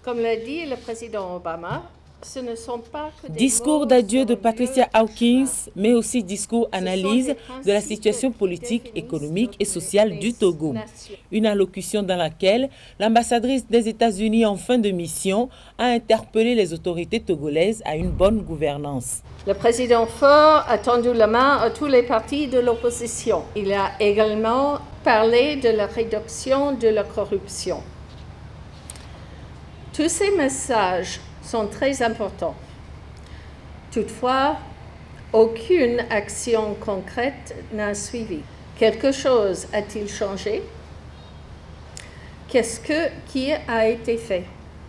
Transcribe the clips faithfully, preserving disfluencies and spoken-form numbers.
Comme l'a dit le président Obama, ce ne sont pas que des Discours d'adieu de Patricia Hawkins, mais aussi discours analyse de la situation politique, économique et sociale du Togo. Une allocution dans laquelle l'ambassadrice des États-Unis en fin de mission a interpellé les autorités togolaises à une bonne gouvernance. Le président Faure a tendu la main à tous les partis de l'opposition. Il a également parlé de la réduction de la corruption. Tous ces messages sont très importants. Toutefois, aucune action concrète n'a suivi. Quelque chose a-t-il changé? Qu'est-ce que, qui a été fait?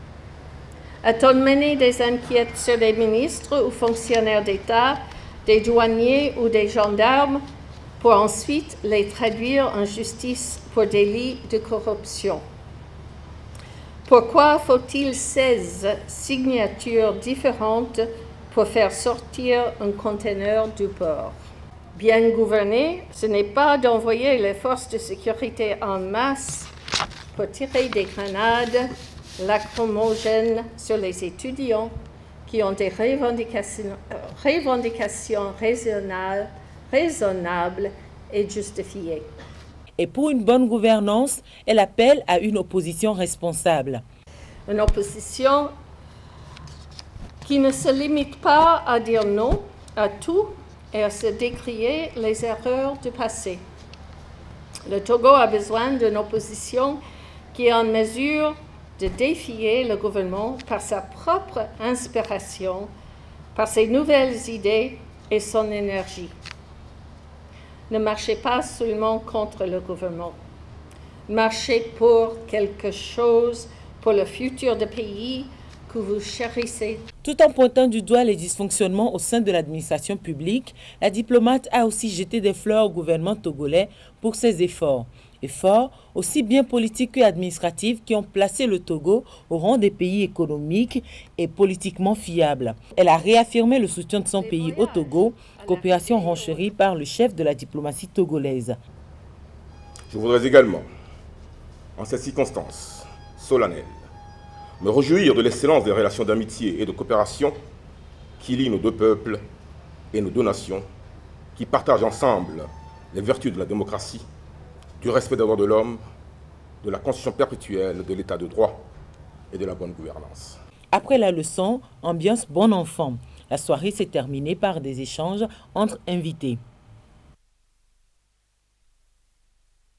A-t-on mené des enquêtes sur des ministres ou fonctionnaires d'État, des douaniers ou des gendarmes pour ensuite les traduire en justice pour délits de corruption? Pourquoi faut-il seize signatures différentes pour faire sortir un conteneur du port? Bien gouverner, ce n'est pas d'envoyer les forces de sécurité en masse pour tirer des grenades lacrymogènes sur les étudiants qui ont des revendications, revendications raisonnables, raisonnables et justifiées. Et pour une bonne gouvernance, elle appelle à une opposition responsable. Une opposition qui ne se limite pas à dire non à tout et à se décrier les erreurs du passé. Le Togo a besoin d'une opposition qui est en mesure de défier le gouvernement par sa propre inspiration, par ses nouvelles idées et son énergie. Ne marchez pas seulement contre le gouvernement. Marchez pour quelque chose, pour le futur du pays que vous chérissez. Tout en pointant du doigt les dysfonctionnements au sein de l'administration publique, la diplomate a aussi jeté des fleurs au gouvernement togolais pour ses efforts. Efforts aussi bien politiques qu'administratifs qui ont placé le Togo au rang des pays économiques et politiquement fiables. Elle a réaffirmé le soutien de son pays au Togo, coopération renchérie par le chef de la diplomatie togolaise. Je voudrais également, en ces circonstances solennelles, me réjouir de l'excellence des relations d'amitié et de coopération qui lient nos deux peuples et nos deux nations, qui partagent ensemble les vertus de la démocratie, du respect des droits de l'homme, de la constitution perpétuelle de l'état de droit et de la bonne gouvernance. Après la leçon, ambiance bon enfant. La soirée s'est terminée par des échanges entre invités.